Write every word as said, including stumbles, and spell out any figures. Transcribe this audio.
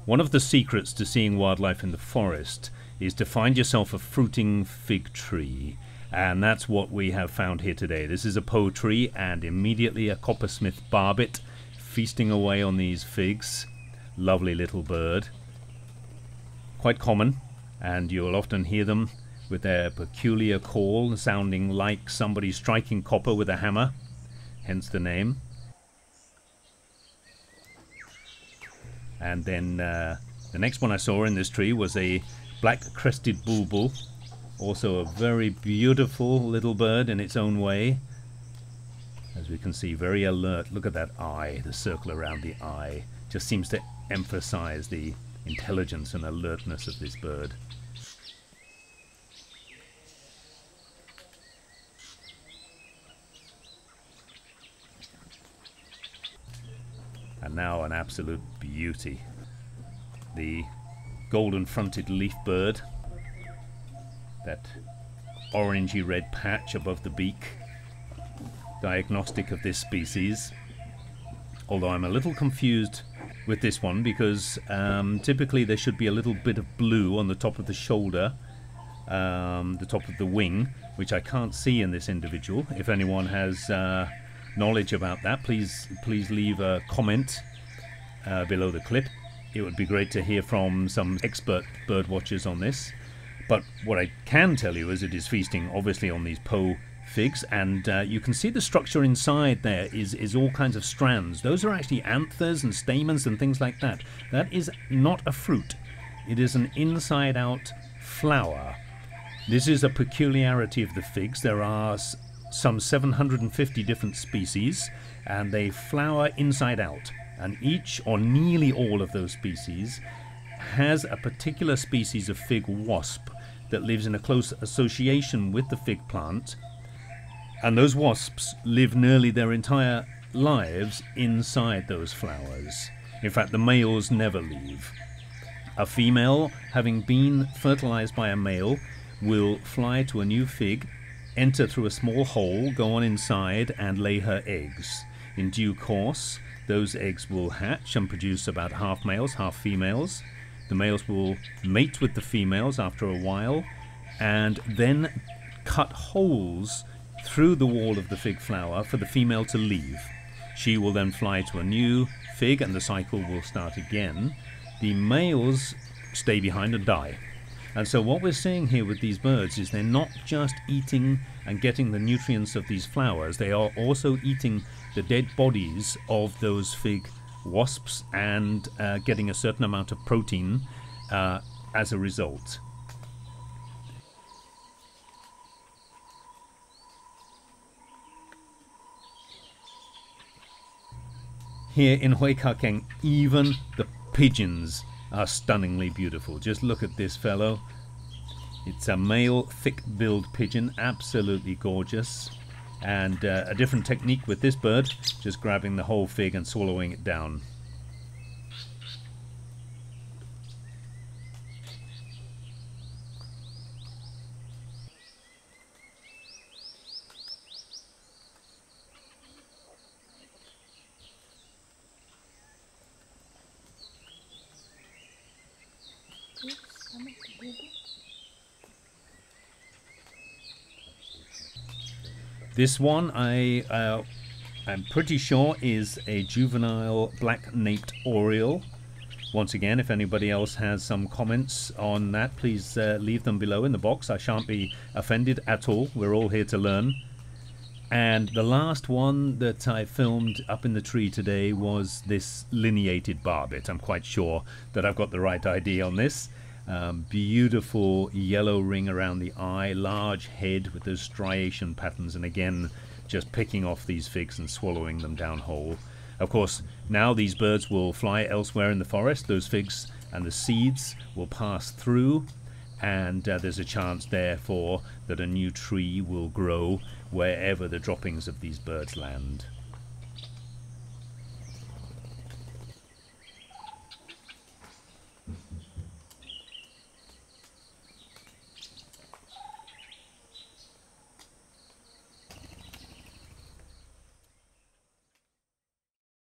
One of the secrets to seeing wildlife in the forest is to find yourself a fruiting fig tree. And that's what we have found here today. This is a po tree and immediately a coppersmith barbet feasting away on these figs. Lovely little bird. Quite common, and you'll often hear them with their peculiar call sounding like somebody striking copper with a hammer, hence the name. And then uh, the next one I saw in this tree was a black-crested bulbul, also a very beautiful little bird in its own way. As we can see, very alert. Look at that eye, the circle around the eye. Just seems to emphasize the intelligence and alertness of this bird. And now an absolute beauty. The golden-fronted leaf bird. That orangey red patch above the beak. Diagnostic of this species. Although I'm a little confused with this one because um, typically there should be a little bit of blue on the top of the shoulder, um, the top of the wing, which I can't see in this individual. If anyone has uh, knowledge about that, please please leave a comment uh, below the clip. It would be great to hear from some expert bird watchers on this. But what I can tell you is it is feasting obviously on these po figs, and uh, you can see the structure inside there is, is all kinds of strands. Those are actually anthers and stamens and things like that. That is not a fruit. It is an inside-out flower. This is a peculiarity of the figs. There are s some seven hundred fifty different species, and they flower inside out. And each, or nearly all of those species, has a particular species of fig wasp that lives in a close association with the fig plant. And those wasps live nearly their entire lives inside those flowers. In fact, the males never leave. A female, having been fertilized by a male, will fly to a new fig, enter through a small hole, go on inside, and lay her eggs. In due course, those eggs will hatch and produce about half males, half females. The males will mate with the females after a while, and then cut holes through the wall of the fig flower for the female to leave. She will then fly to a new fig and the cycle will start again. The males stay behind and die. And so what we're seeing here with these birds is they're not just eating and getting the nutrients of these flowers, they are also eating the dead bodies of those fig wasps and uh, getting a certain amount of protein uh, as a result. Here in Hoi Ka Keng, even the pigeons are stunningly beautiful. Just look at this fellow. It's a male thick-billed pigeon, absolutely gorgeous. And uh, a different technique with this bird, just grabbing the whole fig and swallowing it down. This one I uh, I'm pretty sure is a juvenile black-naped oriole. Once again, if anybody else has some comments on that, please uh, leave them below in the box. I shan't be offended at all. We're all here to learn. And the last one that I filmed up in the tree today was this lineated barbet. I'm quite sure that I've got the right idea on this. Um, beautiful yellow ring around the eye, large head with those striation patterns, and again just picking off these figs and swallowing them down whole. Of course, now these birds will fly elsewhere in the forest. Those figs and the seeds will pass through, and uh, there's a chance therefore that a new tree will grow wherever the droppings of these birds land.